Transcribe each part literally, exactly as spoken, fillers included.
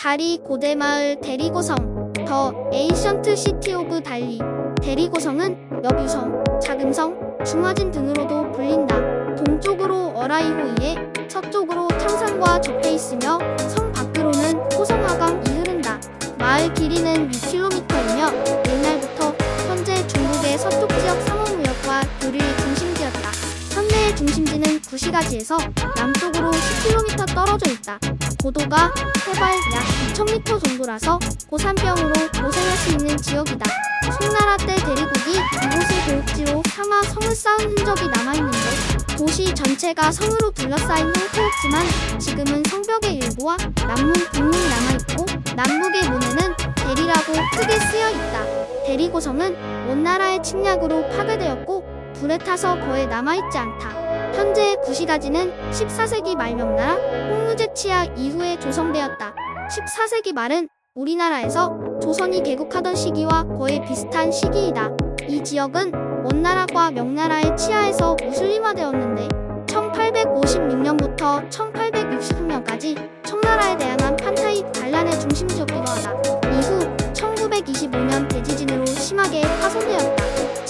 다리 고대마을 대리고성 더 에이션트 시티 오브 달리. 대리고성은 여뷰성, 자금성, 중화진 등으로도 불린다. 동쪽으로 어라이호이에 서쪽으로 창산과 접해 있으며 성 밖으로는 호성하강이 흐른다. 마을 길이는 육 킬로미터이며 옛날부터 현재 중국의 서쪽 지역 상호무역과 교류의 중심지였다. 현대의 중심지는 구시가지에서 남쪽으로 십 킬로미터 떨어져 있다. 고도가 해발 약 이천 미터 정도라서 고산병으로 고생할 수 있는 지역이다. 송나라 때 대리국이 이곳의 교육지로 삼아 성을 쌓은 흔적이 남아있는데 도시 전체가 성으로 둘러싸인 형태였지만 지금은 성벽의 일부와 남문, 북문이 남아있고 남북의 문에는 대리라고 크게 쓰여있다. 대리고성은 원나라의 침략으로 파괴되었고 불에 타서 거의 남아있지 않다. 현재의 구시가지는 십사 세기 말 명나라 홍무제 치하 이후에 조성되었다. 십사 세기 말은 우리나라에서 조선이 개국하던 시기와 거의 비슷한 시기이다. 이 지역은 원나라과 명나라의 치하에서 무슬림화되었는데 천팔백오십육 년부터 천팔백육십 년까지 청나라에 대항한 판타이 반란의 중심지였기도 하다. 이후 천구백이십오 년 대지진으로 심하게 파손되었다.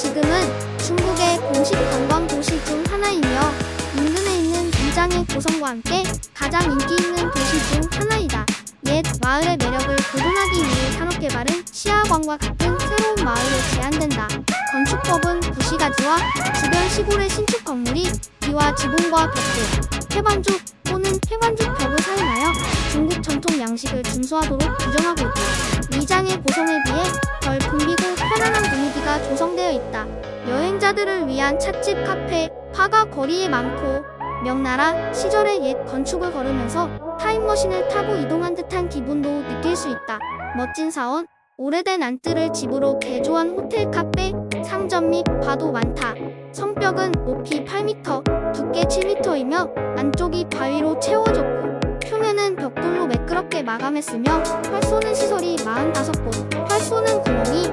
지금은 중국의 공식 관광 도시 중 하나이며 인근에 있는 위장의 고성과 함께 가장 인기 있는 도시 중 하나이다. 옛 마을의 매력을 보존하기 위해 산업개발은 시야관과 같은 새로운 마을에 제한된다. 건축법은 구시가지와 주변 시골의 신축 건물이 비와 지붕과 벽돌, 해반죽 또는 해반죽 벽을 사용하여 중국 전통 양식을 준수하도록 규정하고 있다. 위장의 고성에 비해 덜 붐비고 편안한 분위기가 조성되어 있다. 여행자들을 위한 찻집, 카페, 화가 거리에 많고 명나라 시절의 옛 건축을 걸으면서 타임머신을 타고 이동한 듯한 기분도 느낄 수 있다. 멋진 사원, 오래된 안뜰을 집으로 개조한 호텔, 카페, 상점 및 바도 많다. 성벽은 높이 팔 미터, 두께 칠 미터이며 안쪽이 바위로 채워졌고 표면은 벽돌로 매끄럽게 마감했으며 활 쏘는 시설이 사십오 곳, 활 쏘는 구멍이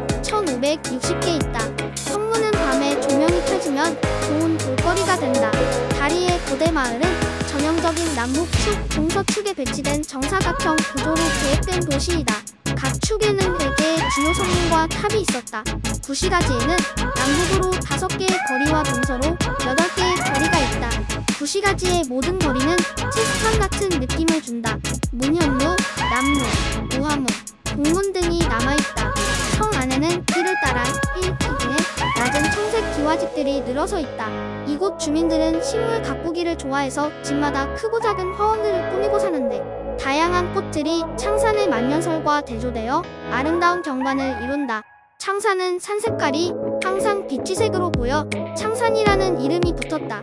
천오백육십 개 있다. 성문은 밤에 조명이 켜지면 좋은 볼거리가 된다. 다리의 고대마을은 전형적인 남북축, 동서축에 배치된 정사각형 구조로 계획된 도시이다. 각 축에는 네 개의 주요 성문과 탑이 있었다. 구시가지에는 남북으로 다섯 개의 거리와 동서로 여덟 개의 거리가 있다. 구시가지의 모든 거리는 체스판 같은 느낌을 준다. 문현루, 남루, 우화문, 동문 등이 남아있다. 성 안에는 길을 따라 일 기둥에 낮은 청색 기와집들이 늘어서 있다. 이곳 주민들은 식물 가꾸기를 좋아해서 집마다 크고 작은 화원들을 꾸미고 사는데 다양한 꽃들이 창산의 만년설과 대조되어 아름다운 경관을 이룬다. 창산은 산 색깔이 항상 비치색으로 보여 창산이라는 이름이 붙었다.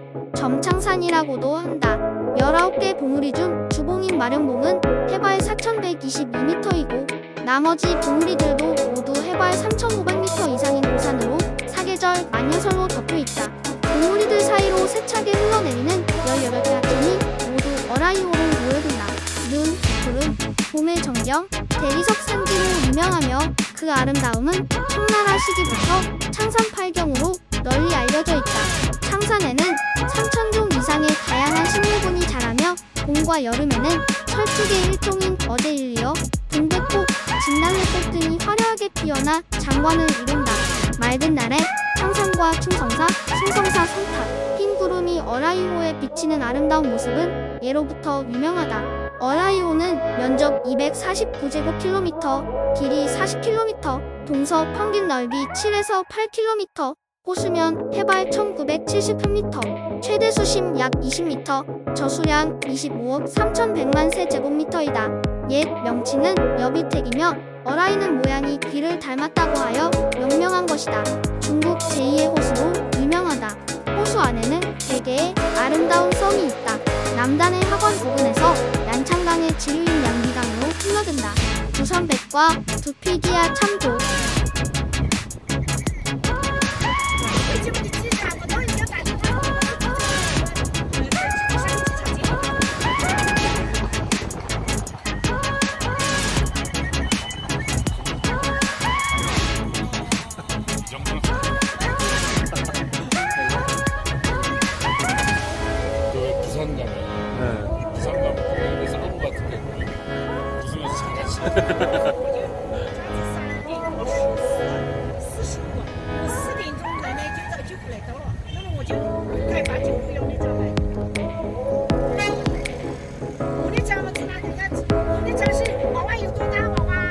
점창산이라고도 한다. 열아홉 개 봉우리 중 주봉인 마룡봉은 해발 사천백이십이 미터이고 나머지 봉우리들도 모두 해발 삼천오백 미터 이상인 고산으로 사계절 만년설로 덮여있다. 봉우리들 사이로 세차게 흘러내리는 열여덟 개 하천이 모두 어라이호로 모여든다. 눈, 구름, 봄의 전경, 대리석 산지로 유명하며 그 아름다움은 청나라 시기부터 창산 팔경으로 널리 알려져 있다. 창산에는 삼천 종 이상의 다양한 식물군이 자라며 봄과 여름에는 철쭉의 일종인 어제일리어, 동백꽃, 진달래꽃 등이 화려하게 피어나 장관을 이룬다. 맑은 날에 창산과 충성사, 충성사 성탑, 흰 구름이 어라이호에 비치는 아름다운 모습은 예로부터 유명하다. 어라이호는 면적 이백사십구 제곱킬로미터, 길이 사십 킬로미터, 동서 평균 넓이 칠에서 팔 킬로미터, 호수면 해발 천구백칠십삼 미터, 최대 수심 약 이십 미터, 저수량 이십오억 삼천백만 세제곱미터이다. 옛 명칭은 여비택이며 어라이는 모양이 귀를 닮았다고 하여 명명한 것이다. 중국 제이의 호수로 유명하다. 호수 안에는 대개의 아름다운 섬이 있다. 남단의 학원 부근에서 난창강의 지류인 양비강으로 흘러든다. 부산백과 두피기야 참조. 부산 가면 네. 부산 가면 그 싸움 같은 게 웃으면서 잠깐 四十五，我四点钟奶奶就早就过来到了，那么我就快把酒不要那张来。我的家嘛，在哪人家，我的家是娃娃有多大娃娃？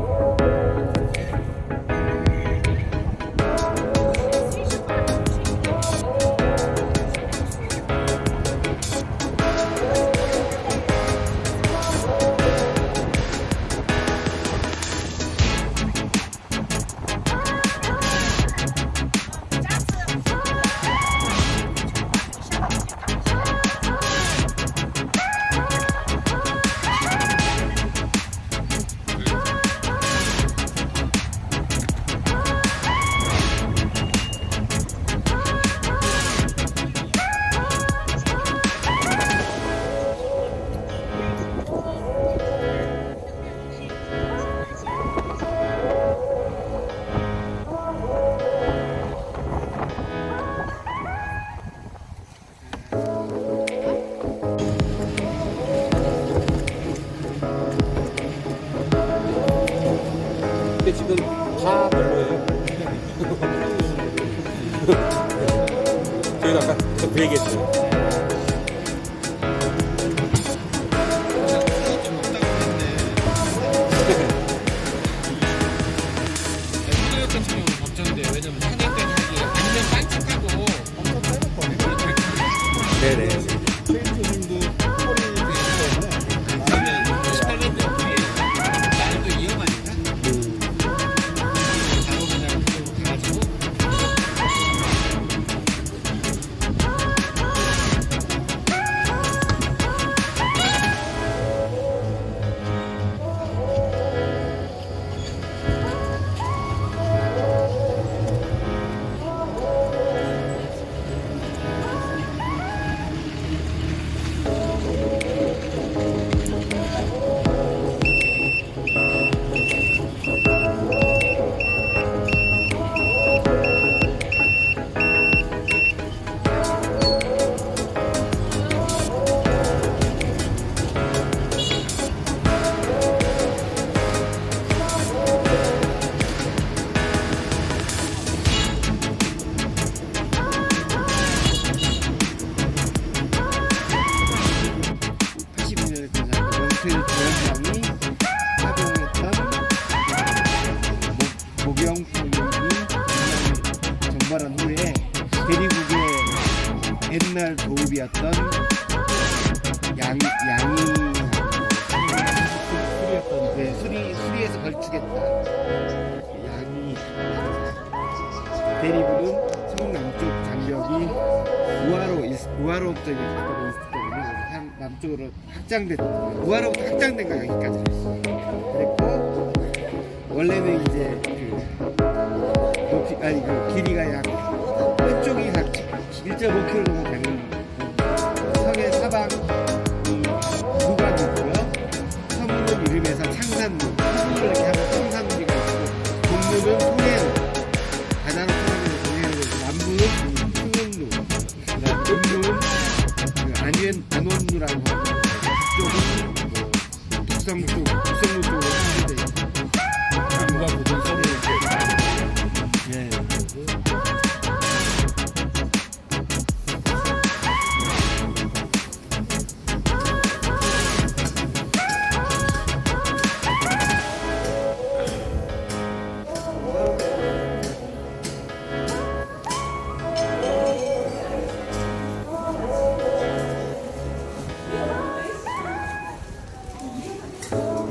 근데 지금 다 별로예요. 저희가 아까 그 얘기했어요. 왜냐면 한양까지 하기 완전 빤짝하고 엄청 짧았거든요. 네네. 페인트님도 허리 때문에 십팔 년대 뒤에 나는 또 위험하니까 바로 그냥 그쪽으로 가가지고 조연장이 사용했던 목영폭력이 정발한 후에 대리국의 옛날 도읍이었던 양, 양이 수리였던 네, 수리, 수리해서 걸치겠다. 양이 대리국은 서북 남쪽 장벽이 우하로, 우하로부터 이렇게 있었기 때문에 남쪽으로 확장됐, 우하로부터 확장된 거 여기까지 했어요. 그랬고, 원래는 이제 그, 높이, 아니, 그 길이가 약, 한쪽이 한 일 점 오 킬로미터 정도 되는 성의 사방이 무관이 있고요. 서문은 이름에서 창산루, 서문을 이렇게 하면 창산루가 있고, 동루는 통해루, 가나로 통하는 동해루, 남부는 풍운루, 그 다음 음루는 안원, 안원루라고 하고, 이쪽은 뭐 독성 쪽, 독성루 쪽으로 phân 되어 있고, 누가 보던 서문을 예. Oh.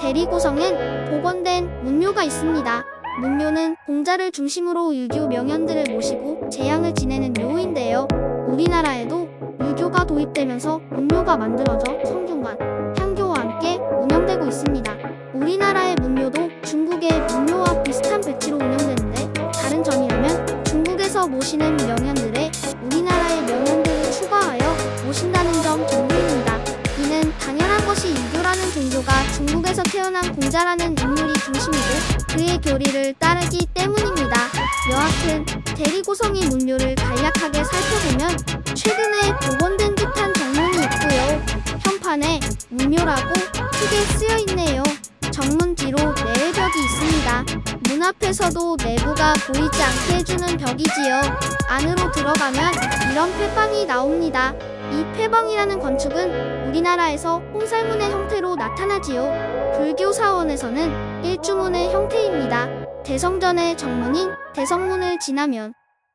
대리고성엔 복원된 문묘가 있습니다. 문묘는 공자를 중심으로 유교 명연들을 모시고 제양을 지내는 묘인데요. 우리나라에도 유교가 도입되면서 문묘가 만들어져 성균관, 향교와 함께 운영되고 있습니다. 우리나라의 문묘도 중국의 문묘와 비슷한 배치로 운영되는데 다른 점이라면 중국에서 모시는 명연들에 우리나라의 명연들을 추가하여 모신다는 점 정도입니다. 이는 당연한 것이 유교라는 종교가 중국에서 태어난 공자라는 인물이 중심이고 그의 교리를 따르기 때문입니다. 여하튼 대리고성의 문묘를 간략하게 살펴보면 최근에 복원된 듯한 정문이 있고요. 현판에 문묘라고 크게 쓰여 있네요. 정문 뒤로 내외벽이 있습니다. 문 앞에서도 내부가 보이지 않게 해주는 벽이지요. 안으로 들어가면 이런 폐방이 나옵니다. 이 폐방이라는 건축은 우리나라에서 홍살문의 형태로 나타나지요. 불교 사원에서는 일주문의 형태입니다. 대성전의 정문인 대성문을 지나면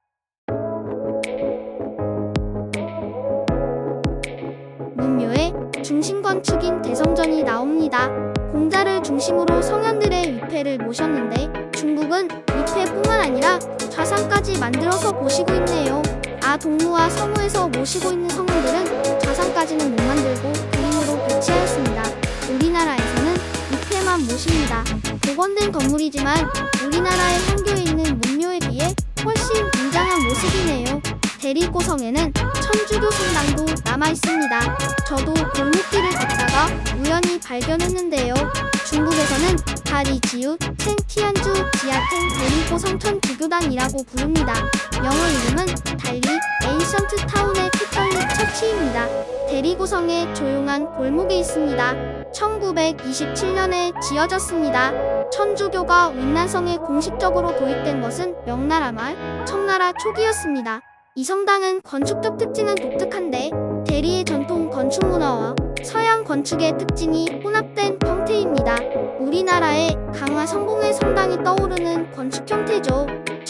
문묘의 중심 건축인 대성전이 나옵니다. 공자를 중심으로 성현들의 위패를 모셨는데 중국은 위패뿐만 아니라 좌상까지 만들어서 모시고 있네요. 아 동무와 서무에서 모시고 있는 성현들은 좌상까지는 못 만들고 그림으로 배치하였습니다. 우리나라에서는 위패만 모십니다. 복원된 건물이지만 우리나라의 향교에 있는 문묘에 비해 훨씬 웅장한 모습이네요. 대리고성에는 천주교 성당도 남아있습니다. 저도 골목길을 걷다가 우연히 발견했는데요. 중국에서는 다리지읒 생티안주 지하텐 대리고성 천주교단이라고 부릅니다. 영어 이름은 달리 에이션트 타운의 캐톨릭 처치입니다. 대리고성에 조용한 골목이 있습니다. 천구백이십칠 년에 지어졌습니다. 천주교가 윈난성에 공식적으로 도입된 것은 명나라 말 청나라 초기였습니다. 이 성당은 건축적 특징은 독특한데 대리의 전통 건축 문화와 서양 건축의 특징이 혼합된 형태입니다. 우리나라의 강화 성공의 성당이 떠오르는 건축 형태죠.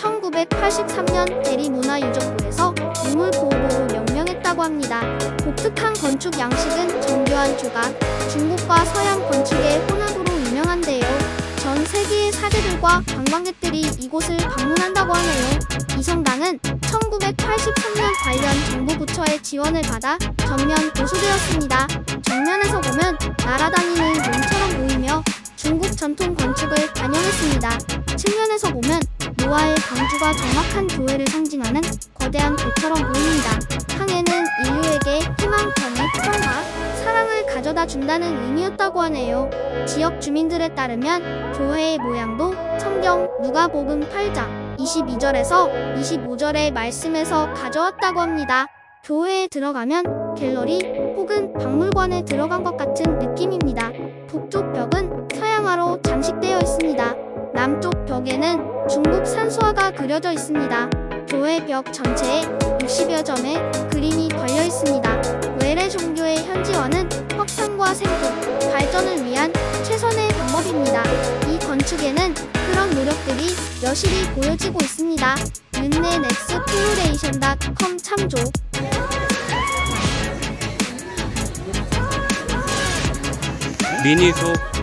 천구백팔십삼 년 대리문화유적부에서 유물보호구로 명명했다고 합니다. 독특한 건축 양식은 정교한 조각, 중국과 서양 건축의 혼합으로 유명한데요. 전 세계의 사제들과 관광객들이 이곳을 방문한다고 하네요. 이 성당은 천구백팔십삼 년 관련 정부 부처의 지원을 받아 전면 보수되었습니다. 정면에서 보면 날아다니는 용처럼 보이며 중국 전통 건축을 반영했습니다. 측면에서 보면 노아의 방주가 정확한 교회를 상징하는 거대한 배처럼 보입니다. 항해는 인류에게 희망, 평의, 평화, 사랑을 가져다 준다는 의미였다고 하네요. 지역 주민들에 따르면 교회의 모양도 성경 누가복음 팔 장 이십이 절에서 이십오 절의 말씀에서 가져왔다고 합니다. 교회에 들어가면 갤러리 혹은 박물관에 들어간 것 같은 느낌입니다. 북쪽 벽은 서양화로 장식되어 있습니다. 남쪽 벽에는 중국 산수화가 그려져 있습니다. 교회 벽 전체에 육십여 점의 그림이 걸려 있습니다. 외래 종교의 현지화는 확산과 생존, 발전을 위한 최선의 방법입니다. 이 건축에는 그런 노력들이 여실히 보여지고 있습니다. 윤네넥스플로레이션 닷컴 참조. 미니소